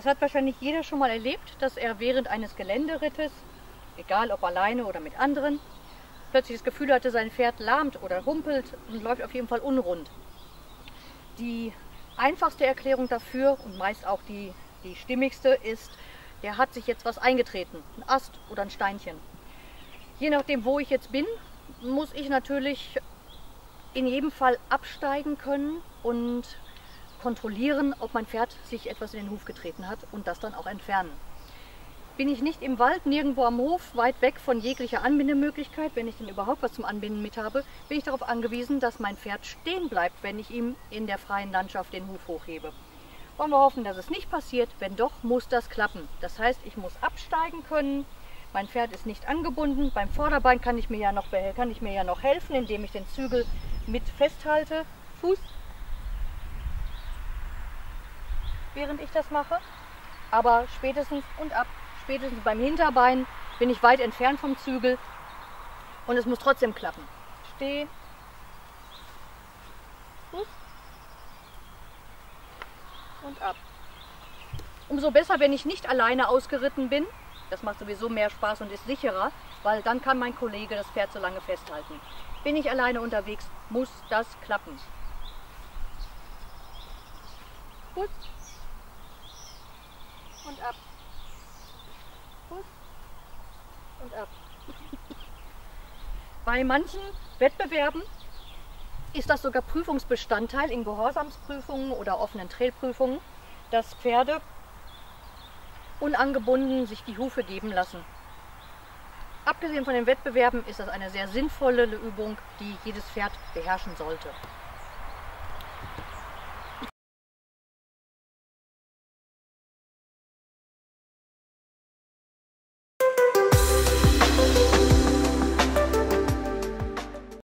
hat wahrscheinlich jeder schon mal erlebt, dass er während eines Geländerittes, egal ob alleine oder mit anderen, plötzlich das Gefühl hatte, sein Pferd lahmt oder humpelt und läuft auf jeden Fall unrund. Die einfachste Erklärung dafür und meist auch die stimmigste ist, der hat sich jetzt was eingetreten, ein Ast oder ein Steinchen. Je nachdem, wo ich jetzt bin, muss ich natürlich in jedem Fall absteigen können und kontrollieren, ob mein Pferd sich etwas in den Huf getreten hat und das dann auch entfernen. Bin ich nicht im Wald, nirgendwo am Hof, weit weg von jeglicher Anbindemöglichkeit, wenn ich denn überhaupt was zum Anbinden mit habe, bin ich darauf angewiesen, dass mein Pferd stehen bleibt, wenn ich ihm in der freien Landschaft den Huf hochhebe. Wollen wir hoffen, dass es nicht passiert, wenn doch, muss das klappen. Das heißt, ich muss absteigen können, mein Pferd ist nicht angebunden, beim Vorderbein kann ich mir ja noch helfen, indem ich den Zügel mit festhalte, Fuß, während ich das mache, aber spätestens beim Hinterbein bin ich weit entfernt vom Zügel und es muss trotzdem klappen. Stehen, Fuß und ab. Umso besser, wenn ich nicht alleine ausgeritten bin. Das macht sowieso mehr Spaß und ist sicherer, weil dann kann mein Kollege das Pferd so lange festhalten. Bin ich alleine unterwegs, muss das klappen. Fuß und ab. Fuß und ab. Bei manchen Wettbewerben ist das sogar Prüfungsbestandteil in Gehorsamsprüfungen oder offenen Trailprüfungen, dass Pferde unangebunden sich die Hufe geben lassen. Abgesehen von den Wettbewerben ist das eine sehr sinnvolle Übung, die jedes Pferd beherrschen sollte.